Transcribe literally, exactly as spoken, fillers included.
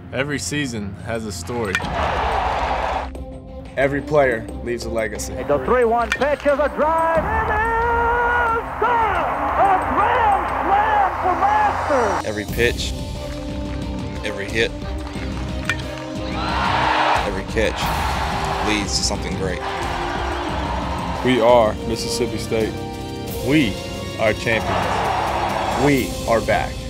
Every season has a story. Every player leaves a legacy. The three one pitch is a drive. It is gone! A grand slam for Masters! Every pitch, every hit, every catch leads to something great. We are Mississippi State. We are champions. We are back.